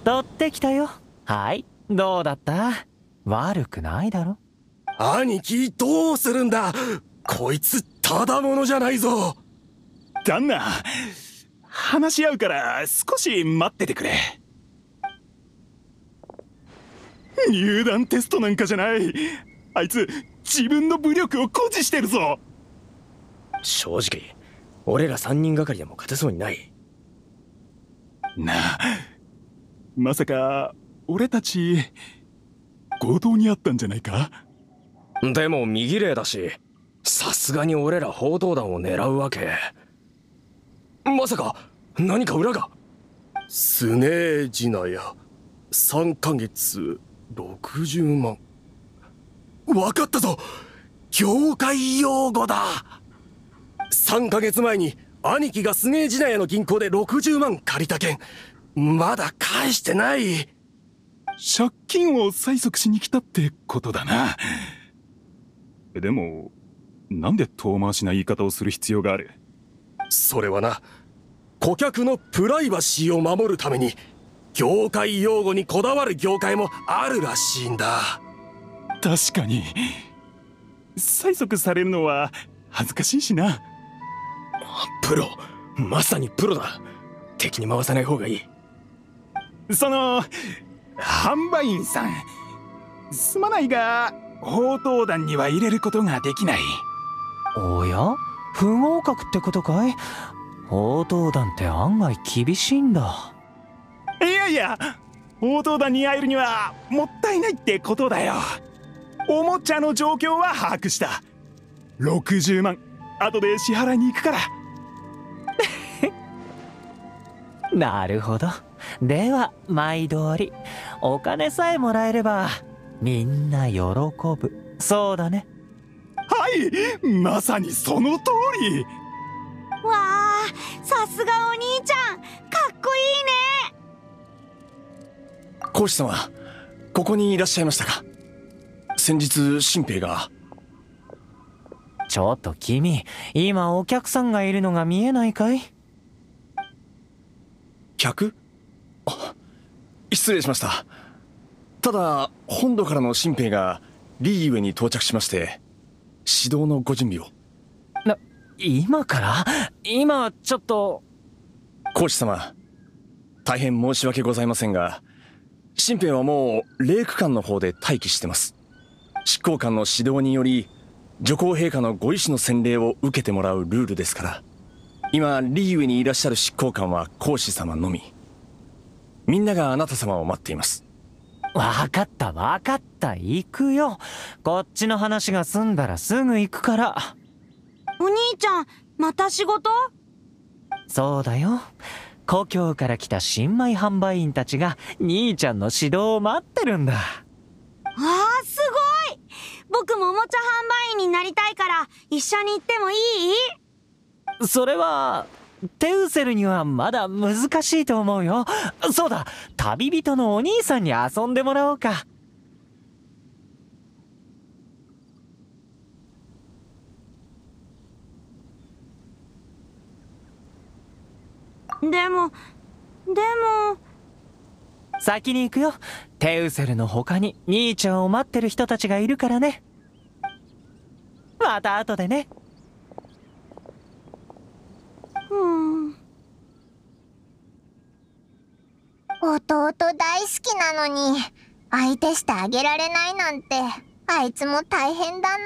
取ってきたよ。はい、どうだった？悪くないだろ。 兄貴、どうするんだ。こいつただものじゃないぞ。 旦那、話し合うから少し待っててくれ。入団テストなんかじゃない。あいつ自分の武力を誇示してるぞ。 正直俺ら3人がかりでも勝てそうにない。 なあ、まさか俺たち強盗にあったんじゃないか？ でも右霊だし、さすがに俺ら報道団を狙うわけ。まさか何か裏が。スネージナや3ヶ月60万。わかったぞ、業界用語だ。3ヶ月前に兄貴がスネージナヤの銀行で60万借りた件、まだ返してない。 借金を催促しに来たってことだな。でもなんで遠回しな言い方をする必要がある？ それはな、顧客のプライバシーを守るために業界用語にこだわる業界もあるらしいんだ。 確かに催促されるのは恥ずかしいしな。 プロ、まさにプロだ。敵に回さない方がいい。 その販売員さん、すまないが報道団には入れることができない。 おや、不合格ってことかい？報道団って案外厳しいんだ。 いやいや、報道団に会えるにはもったいないってことだよ。おもちゃの状況は把握した。60万後で支払いに行くから。 なるほど。では毎通りお金さえもらえればみんな喜ぶ。そうだね。 はい、まさにその通り。 わあ、さすがお兄ちゃん、かっこいいね。 講師様、ここにいらっしゃいましたか。先日新兵が。 ちょっと君、今お客さんがいるのが見えないかい？ 客？あ、失礼しました。ただ本土からの新兵がリーウェに到着しまして、指導のご準備を。 今から？今ちょっと。 講師様、大変申し訳ございませんが、新兵はもう霊区間の方で待機してます。執行官の指導により女皇陛下のご意志の洗礼を受けてもらうルールですから、今リーウェにいらっしゃる執行官は講師様のみ。みんながあなた様を待っています。 わかったわかった、行くよ。こっちの話が済んだらすぐ行くから。 お兄ちゃん、また仕事？ そうだよ。故郷から来た新米販売員たちが兄ちゃんの指導を待ってるんだ。 わあ、すごい。僕もおもちゃ販売員になりたいから一緒に行ってもいい？ それはテウセルにはまだ難しいと思うよ。そうだ、旅人のお兄さんに遊んでもらおうか。 でも先に行くよ。テウセルの他に兄ちゃんを待ってる人たちがいるからね。また後でね。 弟大好きなのに相手してあげられないなんて、あいつも大変だな。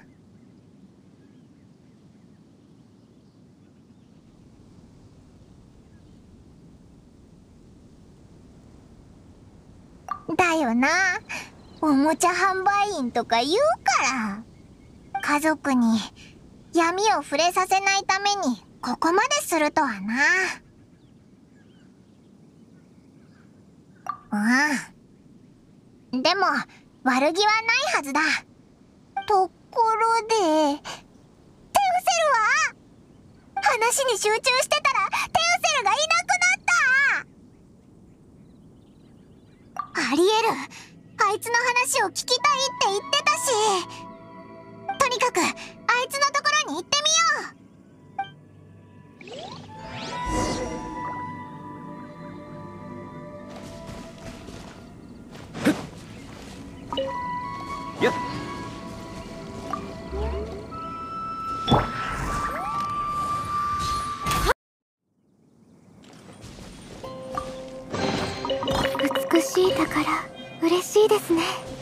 だよな、おもちゃ販売員とか言うから。家族に闇を触れさせないためにここまでするとはな。でも悪気はないはずだ。ところでテウセルは？話に集中してたらテウセルがいなくなった。ありえる。あいつの話を聞きたいって言ってたし。とにかくあいつのところに行ってみよう。 美しい宝、嬉しいですね。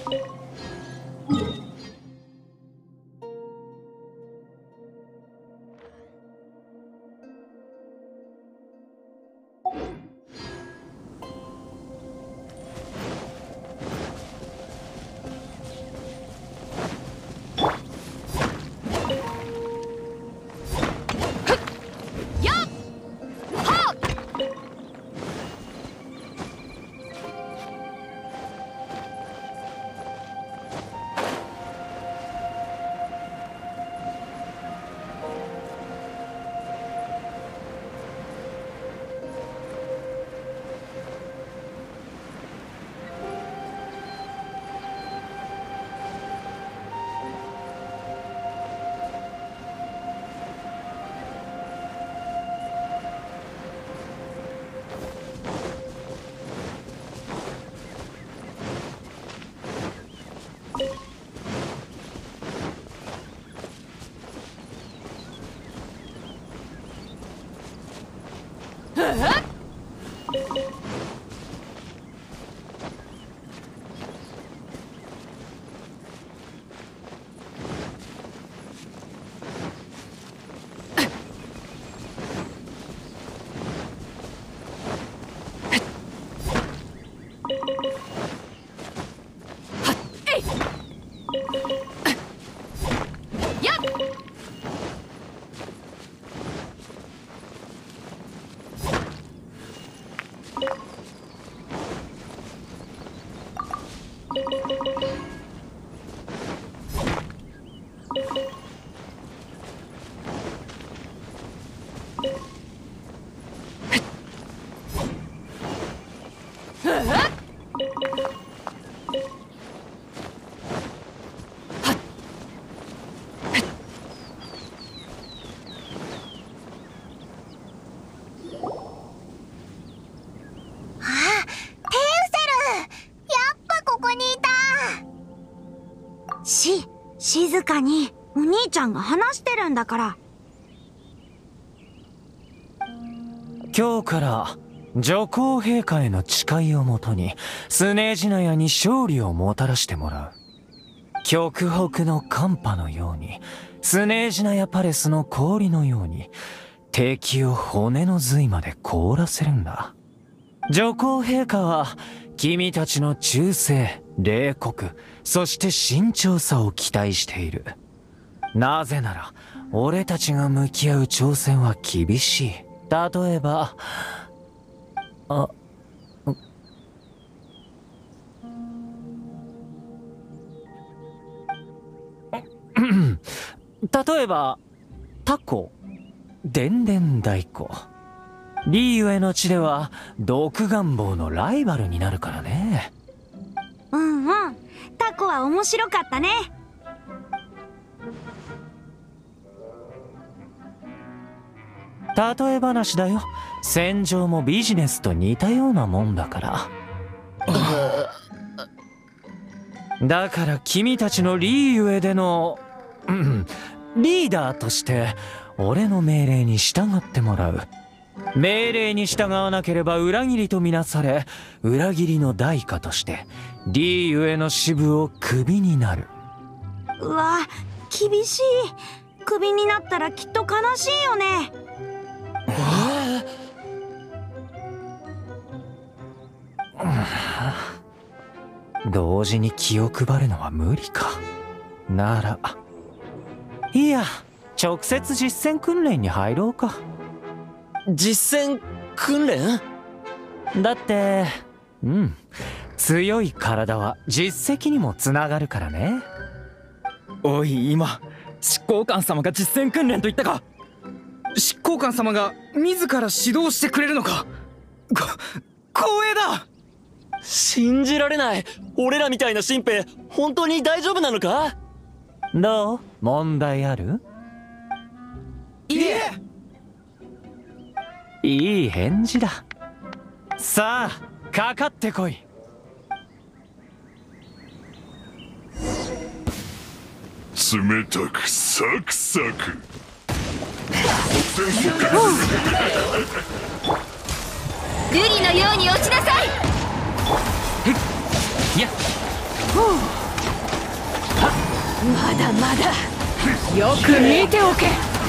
静かにお兄ちゃんが話してるんだから。 今日から女皇陛下への誓いをもとにスネージナヤに勝利をもたらしてもらう。極北の寒波のように、スネージナヤパレスの氷のように、敵を骨の髄まで凍らせるんだ。女皇陛下は君たちの忠誠、冷酷、そして慎重さを期待している。なぜなら俺たちが向き合う挑戦は厳しい。例えば例えばタコ、でんでん太鼓。リーユへの地では毒願望のライバルになるからね。 うんうん、タコは面白かったね。 例え話だよ。戦場もビジネスと似たようなもんだから。だから君たちのリーユへでのリーダーとして俺の命令に従ってもらう。命令に従わなければ裏切りとみなされ、裏切りの代価としてリーユへの支部をクビになる。 うわ、厳しい。クビになったらきっと悲しいよね。 同時に気を配るのは無理か。ならいや、直接実践訓練に入ろうか。 実践訓練？ だって強い体は実績にもつながるからね。 おい、今執行官様が実践訓練と言ったか。執行官様が自ら指導してくれるのか。光栄だ。 信じられない。俺らみたいな新兵本当に大丈夫なのか？ どう？問題ある？ いえ。 いい返事だ。さあ、かかってこい。 冷たくサクサク。 瑠璃のように落ちなさい。 やっまだまだよく見ておけ。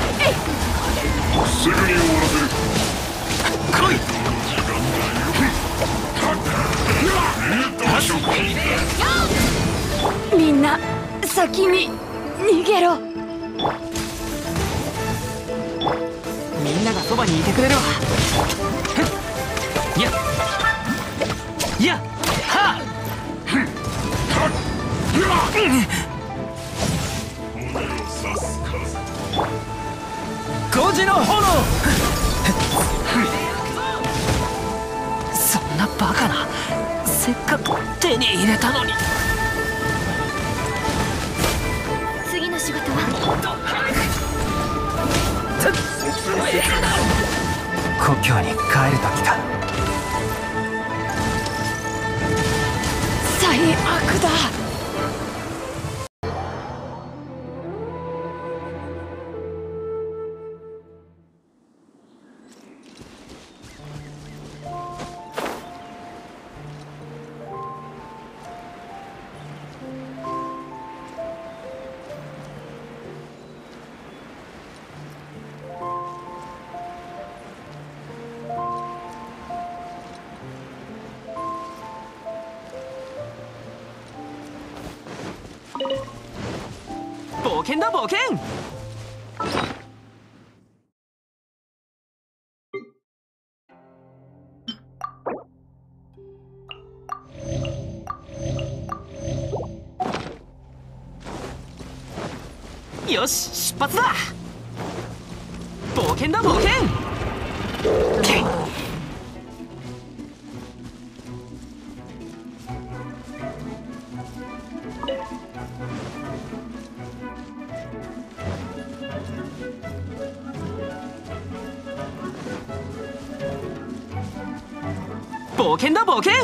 すぐに終わらせる。 来い。 みんな先に逃げろ。 みんながそばにいてくれるわ。やっやっはっ5時の炎。そんなバカな、せっかく手に入れたのに。 次の仕事は故郷に帰る時か。 最悪だ。 冒険だ冒険。よし出発だ。冒険だ冒険。冒険だ冒険。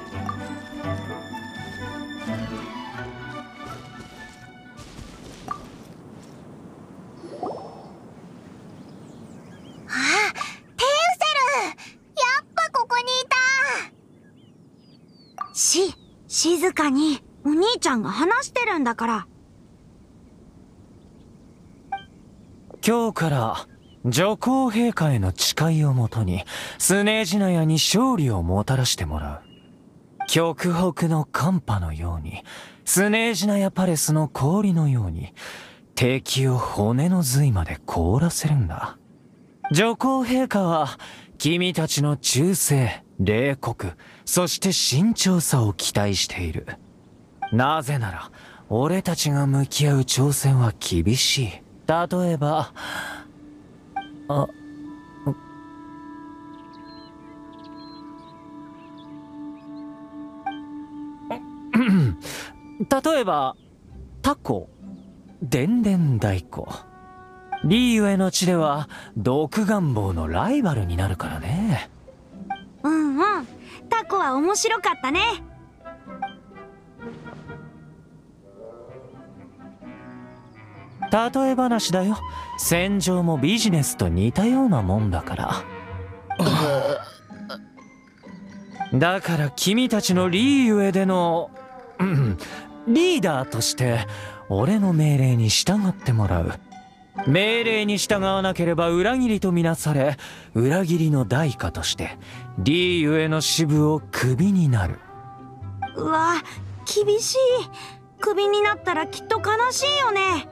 静かにお兄ちゃんが話してるんだから。 今日から女皇陛下への誓いをもとにスネージナヤに勝利をもたらしてもらう。極北の寒波のように、スネージナヤパレスの氷のように、敵を骨の髄まで凍らせるんだ。女皇陛下は君たちの忠誠、冷酷、そして慎重さを期待している。なぜなら俺たちが向き合う挑戦は厳しい。例えば例えばタコ、でんでん太鼓、リーユへの地では毒願望のライバルになるからね。 うんうん、タコは面白かったね。 例え話だよ。戦場もビジネスと似たようなもんだから。だから君たちのリーユへでのリーダーとして俺の命令に従ってもらう。命令に従わなければ裏切りとみなされ、裏切りの代価としてリーユへの支部をクビになる。 うわ、厳しい。クビになったらきっと悲しいよね。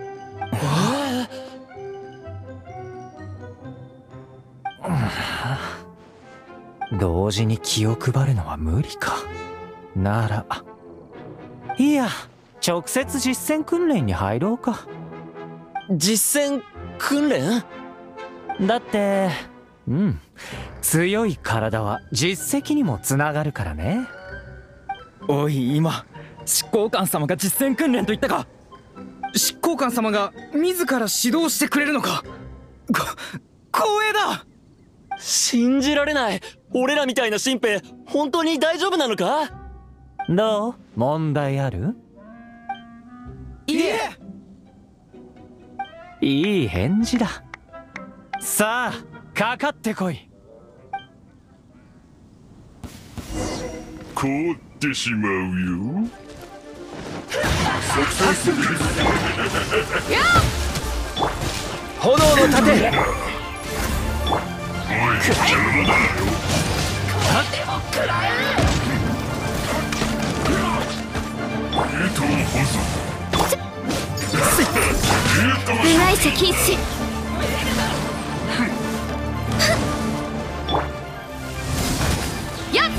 同時に気を配るのは無理か。ならいや、直接実践訓練に入ろうか。 実践訓練？ だって強い体は実績にもつながるからね。 おい、今執行官様が実践訓練と言ったか。執行官様が自ら指導してくれるのか。光栄だ。 信じられない。俺らみたいな新兵本当に大丈夫なのか？ どう？問題ある？ いえ。 いい返事だ。さあかかってこい。 凍ってしまうよ。作戦する。 炎の盾。 おい、邪魔だよ。 部外者禁止。やっ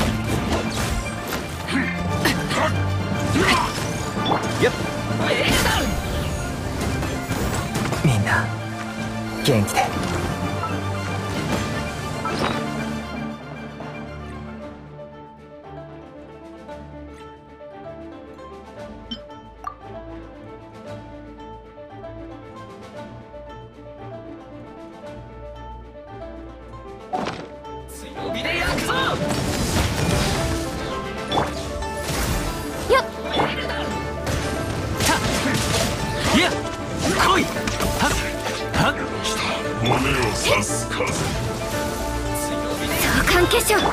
みんな元気で。 骨を刺す風。 相関化粧。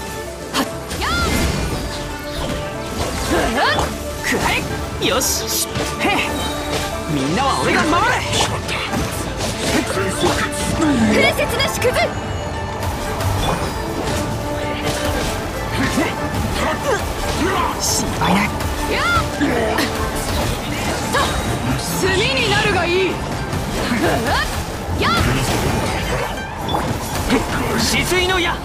よし。へえ、みんなは俺が守れ。 プレセスな縮図。 心配ない。 炭になるがいい。 止水の矢。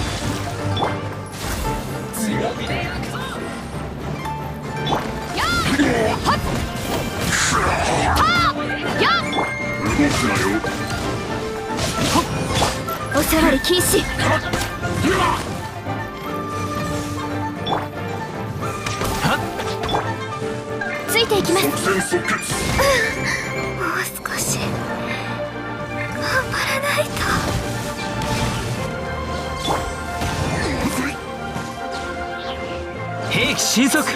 おさわり禁止。ついていきます。もう少し頑張らないと。 兵器神速。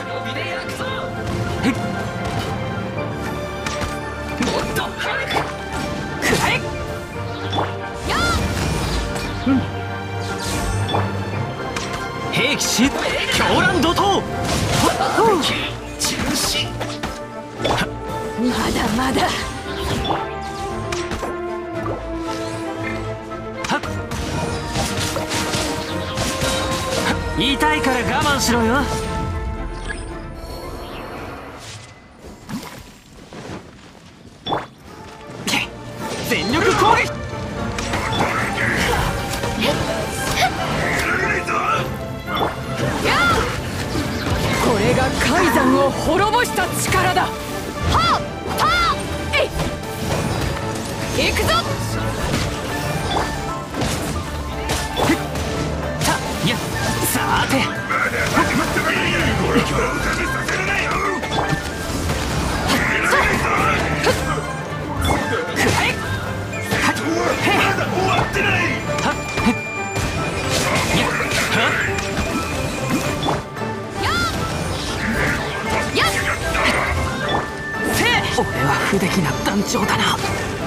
兵器し狂乱怒涛。 まだまだ。 痛いから我慢しろよ。全力攻撃。 これが海山を滅ぼした力だ。はあえい、行くぞ。 さて、俺は不出来な団長だな。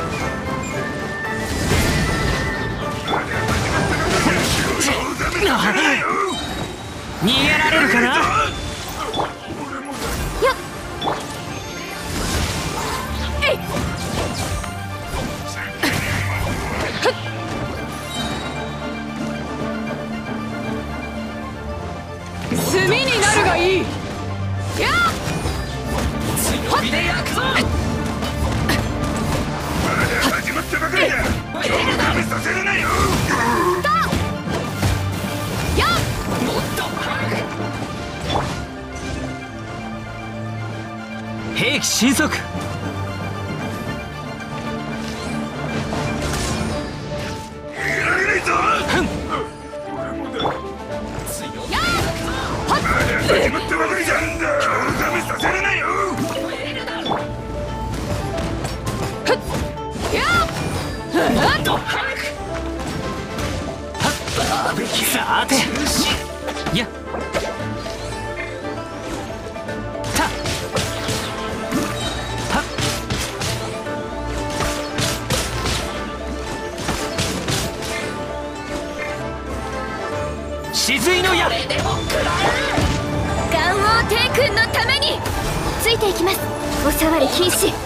逃げられるかな。 炭になるがいい。やっ強火で焼くぞ。 始まったばかりだ。食べさせるなよ。 もっと早く。兵器神速。 始まったばかりじゃんだ。ダメさせるなよ。 さて、や止水の矢。 帝君のためについていきます。お触り禁止。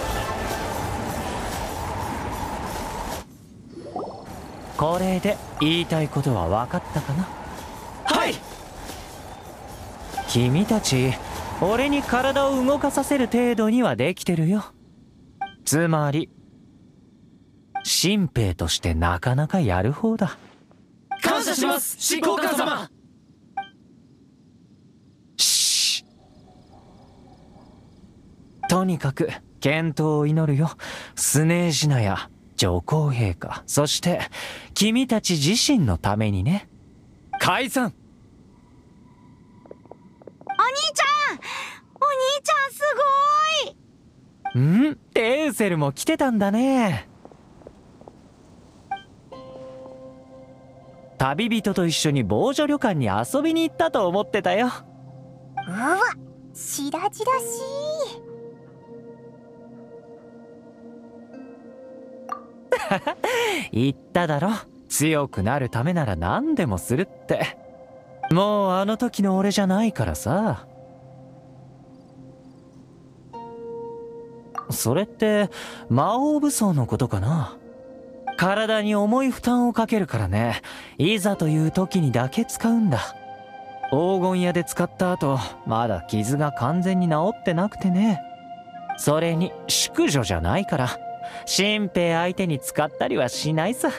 これで言いたいことは分かったかな。 はい。 君たち俺に体を動かさせる程度にはできてるよ。つまり新兵としてなかなかやる方だ。 感謝します、執行官様。 しとにかく健闘を祈るよ、スネージナや上皇陛下、そして君たち自身のためにね。解散。 お兄ちゃんすごーい。 テウセルも来てたんだね。旅人と一緒に防除旅館に遊びに行ったと思ってたよ。 うわ、白々しい。 言っただろ、強くなるためなら何でもするって。もうあの時の俺じゃないからさ。それって魔王武装のことかな。体に重い負担をかけるからね、いざという時にだけ使うんだ。黄金屋で使った後、まだ傷が完全に治ってなくてね。それに淑女じゃないから新兵相手に使ったりはしないさ。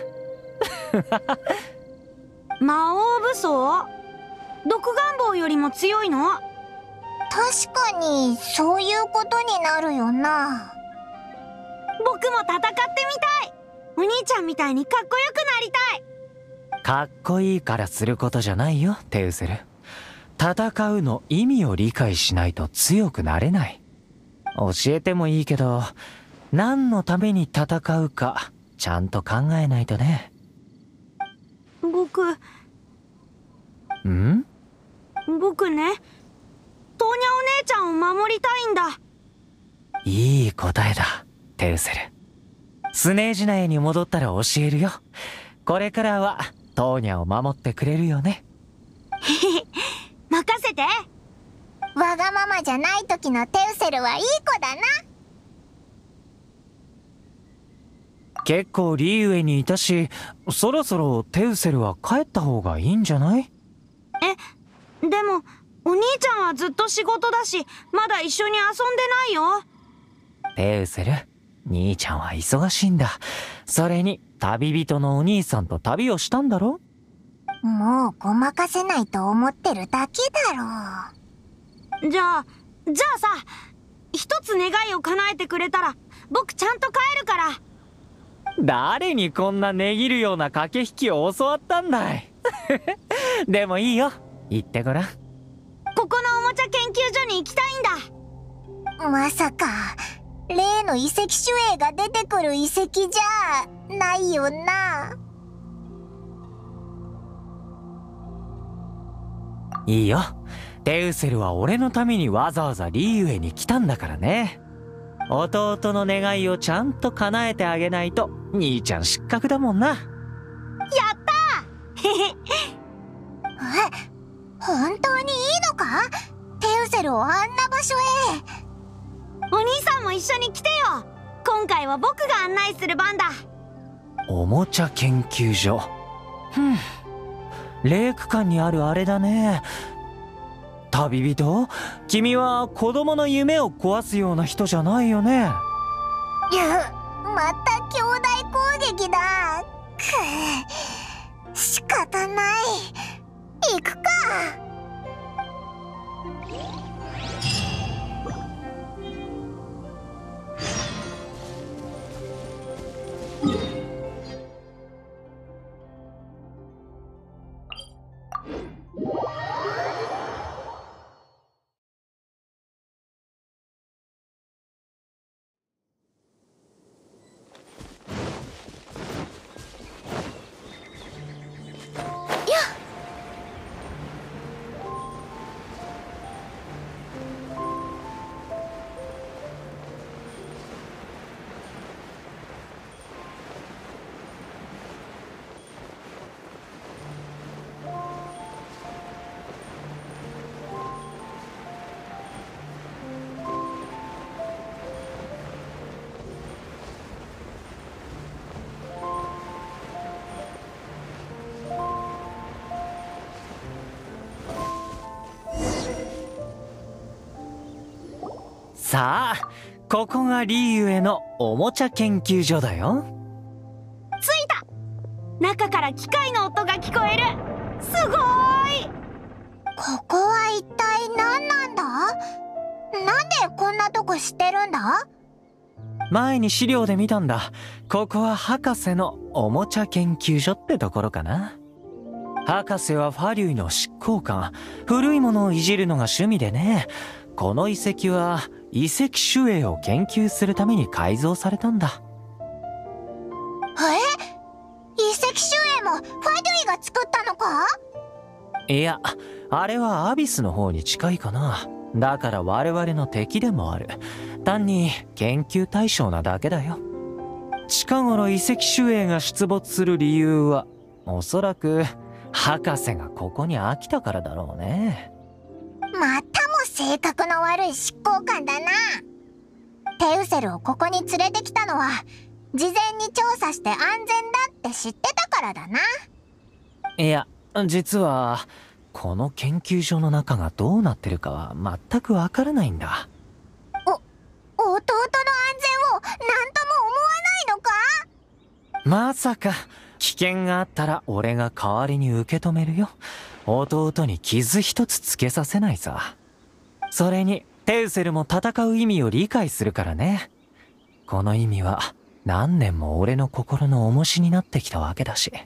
魔王武装？毒願望よりも強いの？ 確かにそういうことになるよな。 僕も戦ってみたい。お兄ちゃんみたいにかっこよくなりたい。 かっこいいからすることじゃないよ、テウセル。戦うの意味を理解しないと強くなれない。教えてもいいけど、何のために戦うかちゃんと考えないとね。 僕ね、トーニャお姉ちゃんを守りたいんだ。 いい答えだ、テウセル。スネージナエに戻ったら教えるよ。これからはトーニャを守ってくれるよね。 任せて。 わがままじゃない時のテウセルはいい子だな。 結構リーウェにいたし、そろそろテウセルは帰った方がいいんじゃない？ でもお兄ちゃんはずっと仕事だし、まだ一緒に遊んでないよ。 テウセル、兄ちゃんは忙しいんだ。それに旅人のお兄さんと旅をしたんだろ？ もうごまかせないと思ってるだけだろう。 じゃあさ、一つ願いを叶えてくれたら僕ちゃんと帰るから。 誰にこんな値切るような駆け引きを教わったんだい。でもいいよ、言ってごらん。 ここのおもちゃ研究所に行きたいんだ。 まさか例の遺跡守衛が出てくる遺跡じゃないよな。 いいよ、テウセルは俺のためにわざわざリーウェに来たんだからね。弟の願いをちゃんと叶えてあげないと兄ちゃん失格だもんな。 やったー。 本当にいいのか？テウセルをあんな場所へ。 お兄さんも一緒に来てよ。今回は僕が案内する番だ。 おもちゃ研究所。レイク館にあるあれだね。旅人、君は子供の夢を壊すような人じゃないよね。 また兄弟攻撃だ。仕方ない。行くか。 さあ、ここがリーユへのおもちゃ研究所だよ。 着いた。中から機械の音が聞こえる。すごーい。 ここは一体何なんだ？なんでこんなとこ知ってるんだ？ 前に資料で見たんだ。ここは博士のおもちゃ研究所ってところかな。博士はファリュイの執行官。古いものをいじるのが趣味でね。この遺跡は遺跡守衛を研究するために改造されたんだ。 遺跡守衛もファリュイが作ったのか？ いや、あれはアビスの方に近いかな。だから我々の敵でもある。単に研究対象なだけだよ。近頃遺跡守衛が出没する理由は、おそらく博士がここに飽きたからだろうね。 またも性格の悪い執行官だな。テウセルをここに連れてきたのは事前に調査して安全だって知ってたからだな。 いや、実はこの研究所の中がどうなってるかは全くわからないんだ。 弟の安全を何とも思わないのか？ まさか危険があったら俺が代わりに受け止めるよ。弟に傷一つつけさせないさ。それにテウセルも戦う意味を理解するからね。この意味は何年も俺の心の重しになってきたわけだし。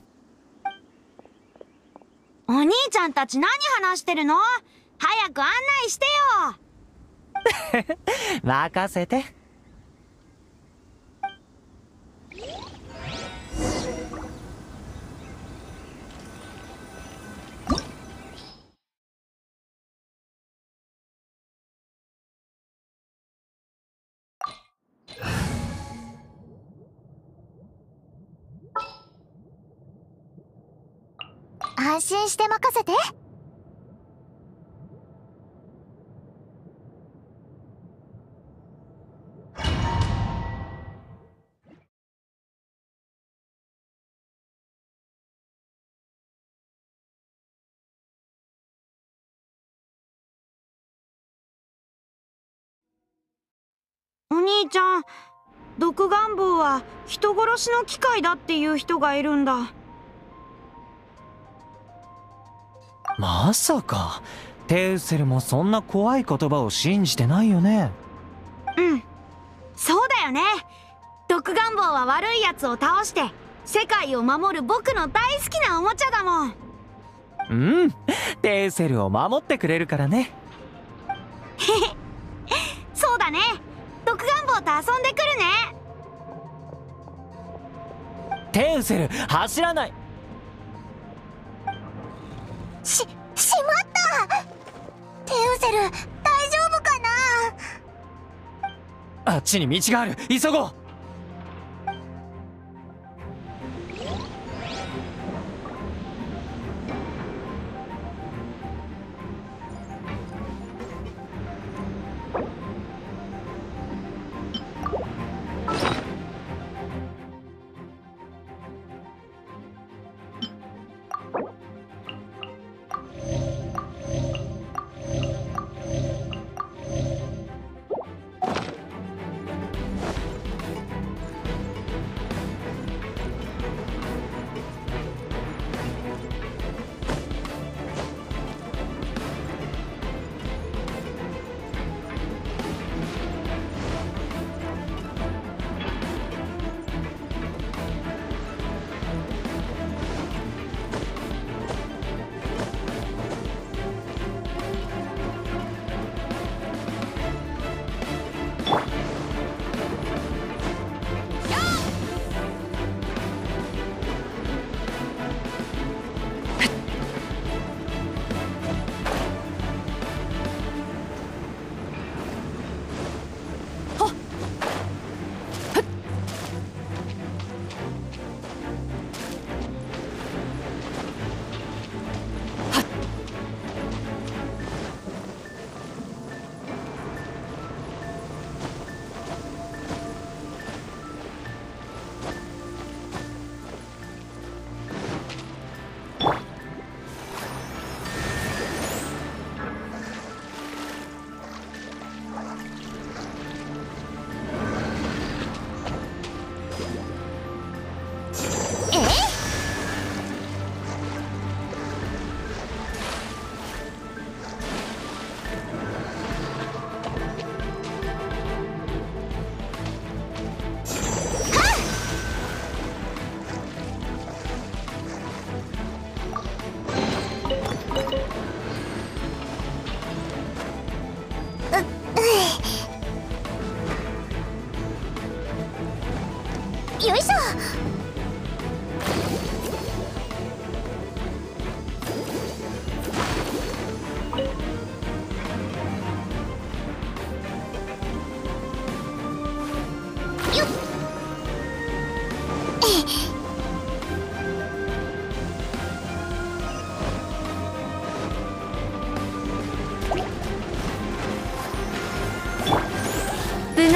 お兄ちゃんたち何話してるの？早く案内してよ。 任せて。 安心して任せて。 お兄ちゃん、毒願望は人殺しの機械だっていう人がいるんだ。 まさかテウセルもそんな怖い言葉を信じてないよね。 うん、そうだよね。毒願望は悪いやつを倒して世界を守る僕の大好きなおもちゃだもん。 うん、テウセルを守ってくれるからね。 そうだね。毒願望と遊んでくるね。 テウセル、走らない。 しまった。テウセル、大丈夫かな？ あっちに道がある。急ごう。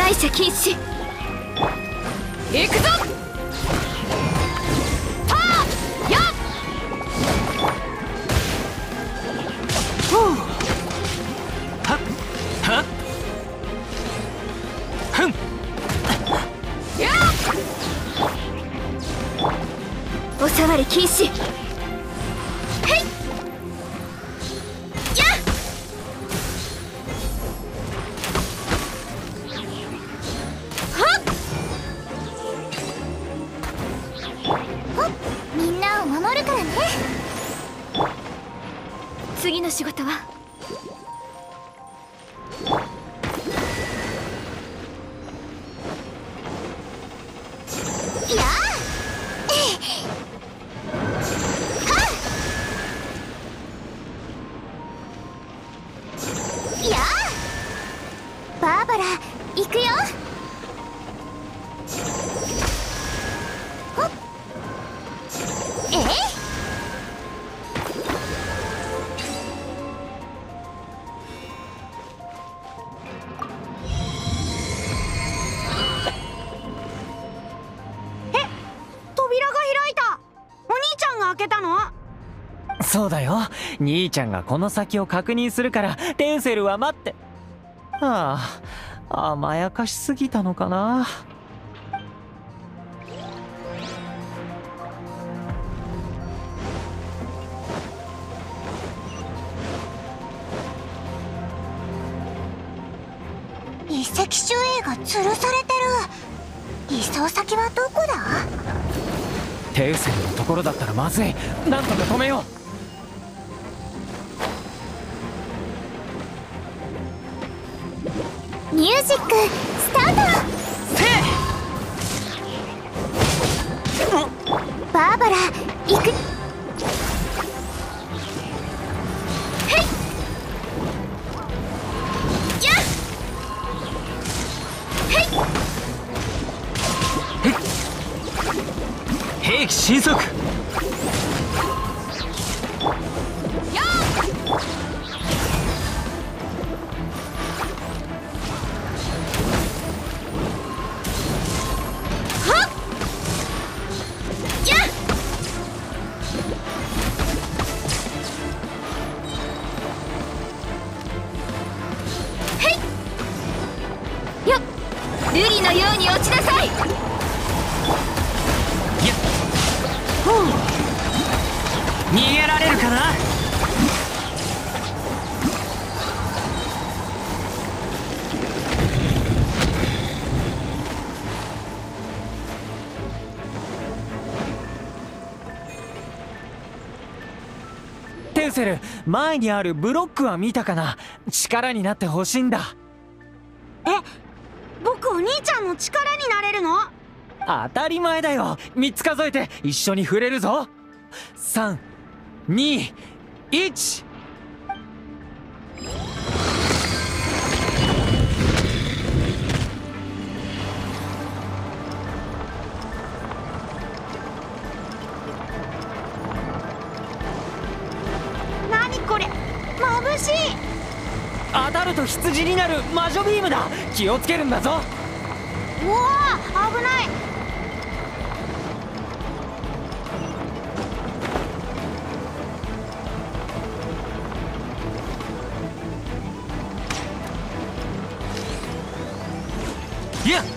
敗者禁止。 行くぞ。はあやっはっはっふんやっおさわり禁止。へいやっみんなを守るからね。 次の仕事はやあやあバーバラ行くよ。ほっ扉が開いた。お兄ちゃんが開けたの？ そうだよ。兄ちゃんがこの先を確認するからテウセルは待って。はあ、甘やかしすぎたのかな。 一石守衛が吊るされてる。移送先はどこだ？ テウセルのところだったらまずい。なんとか止めよミュージックスタート。バーバラ行く。へいやっへい兵器神速。 瑠璃のように落ちなさい。 逃げられるかな。テウセル、前にあるブロックは見たかな。力になってほしいんだ。 僕お兄ちゃんの力になれるの？ 当たり前だよ。3つ数えて一緒に触れるぞ。3、2、1。 何これ、眩しい。 当たると羊になる魔女ビームだ。気をつけるんだぞ。 うわあ、危ない。 いや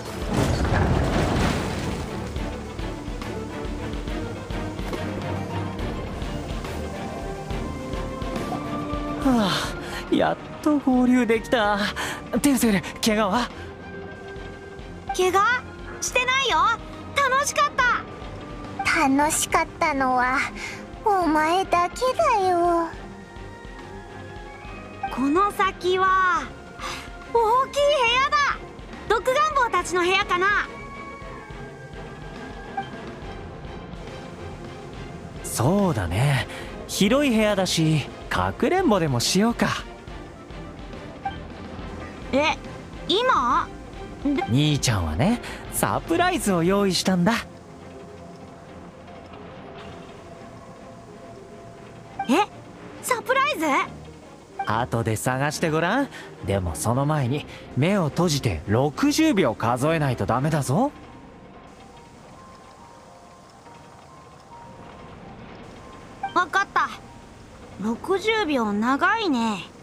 はあ、やっと合流できた。テウセル、怪我は？ 怪我してないよ。楽しかった。 楽しかったのはお前だけだよ。 この先は大きい部屋だ。毒ガンボウたちの部屋かな。 そうだね。広い部屋だし、かくれんぼでもしようか。 今？ 兄ちゃんはね、サプライズを用意したんだ。 サプライズ？ 後で探してごらん。でもその前に目を閉じて60秒数えないとダメだぞ。 わかった。60秒長いね。